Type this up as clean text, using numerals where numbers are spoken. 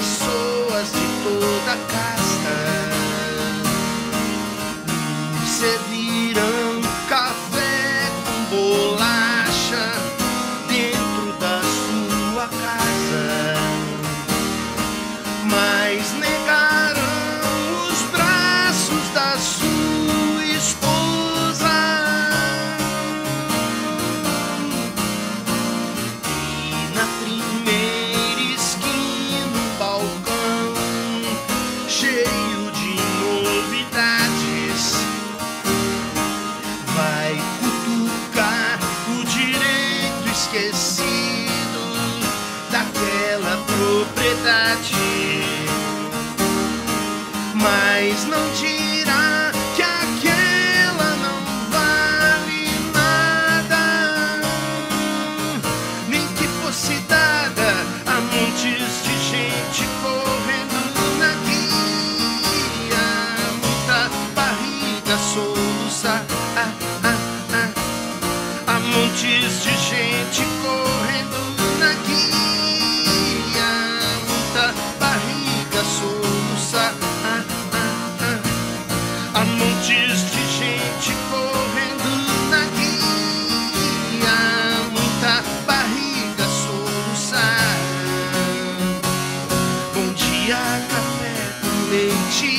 pessoas de toda casta servirão café com bolacha dentro da sua casa, mas negarão os braços da sua esposa. E na primeira esquina um balcão cheio de novidades vai cutucar o direito esquecido daquela propriedade, mas não dirá que aquela não vale nada, nem que fosse dada a montes de gente correndo na guia, muita barriga soluçar, a montes de gente correndo na guia, muita barriga soluçar, a montes de gente correndo na guia, muita barriga soluçar. Bom dia, café com leite.